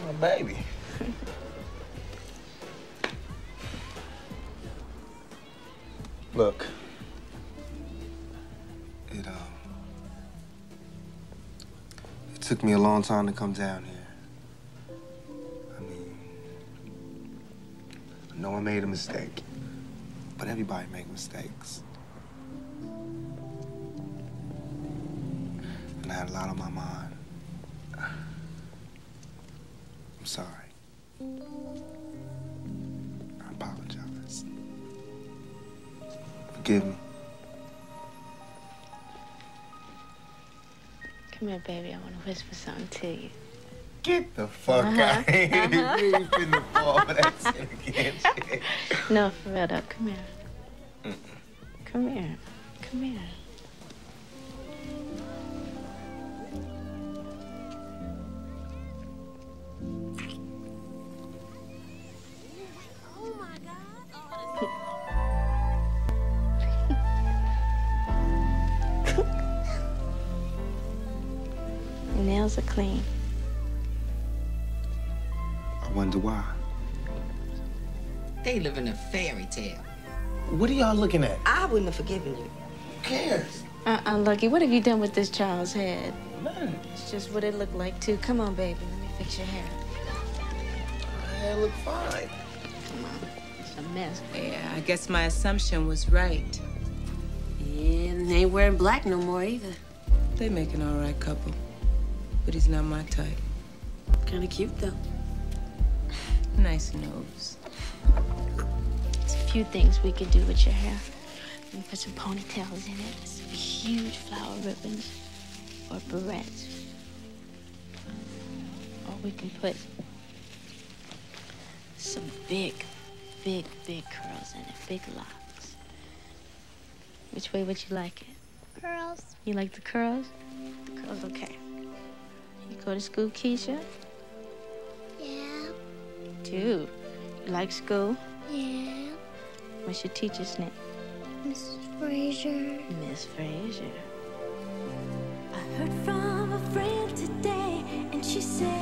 My baby. Look. It took me a long time to come down here. I mean, I know I made a mistake, but everybody makes mistakes. And I had a lot on my mind. I'm sorry. I apologize. Forgive me. Come here, baby. I want to whisper something to you. Get the fuck out of here. You ain't finna fall for that shit again. No, for real, though. Come here. Come here. Come here. Your nails are clean. I wonder why. They live in a fairy tale. What are y'all looking at? I wouldn't have forgiven you. Who cares? Lucky. What have you done with this child's head? Nothing. It's just what it looked like, too. Come on, baby. Let me fix your hair. My hair look fine. Come on. It's a mess. Yeah, I guess my assumption was right. Yeah, and they ain't wearing black no more either. They make an all right couple, but he's not my type. Kind of cute, though. Nice nose. There's a few things we could do with your hair. We can put some ponytails in it, some huge flower ribbons, or barrettes. Or we can put some big curls in it, big locks. Which way would you like it? Curls. You like the curls? The curls, okay. You go to school, Keisha? Yeah. Dude, you like school? Yeah. What's your teacher's name? Miss Fraser. Miss Fraser. I heard from a friend today, and she said